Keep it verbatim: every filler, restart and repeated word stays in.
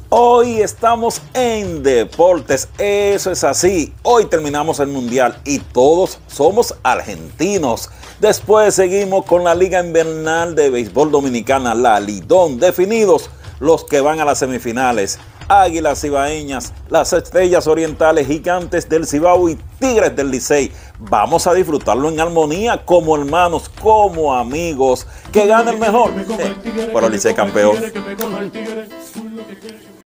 Hoy estamos en deportes, eso es así. Hoy terminamos el mundial y todos somos argentinos. Después seguimos con la Liga Invernal de Béisbol Dominicana, la Lidón. Definidos los que van a las semifinales: Águilas Cibaeñas, las Estrellas Orientales, Gigantes del Cibao y Tigres del Licey. Vamos a disfrutarlo en armonía, como hermanos, como amigos. Que gane el mejor. Eh, pero el Licey campeón.